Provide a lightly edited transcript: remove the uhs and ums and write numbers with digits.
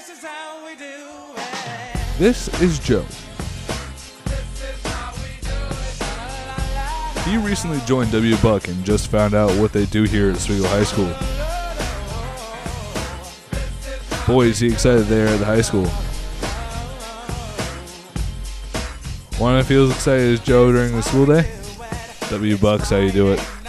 This is Joe. He recently joined WBUC and just found out what they do here at Oswego High School. Boy, is he excited there at the high school. Want to feel as excited as Joe during the school day? WBUC's how you do it.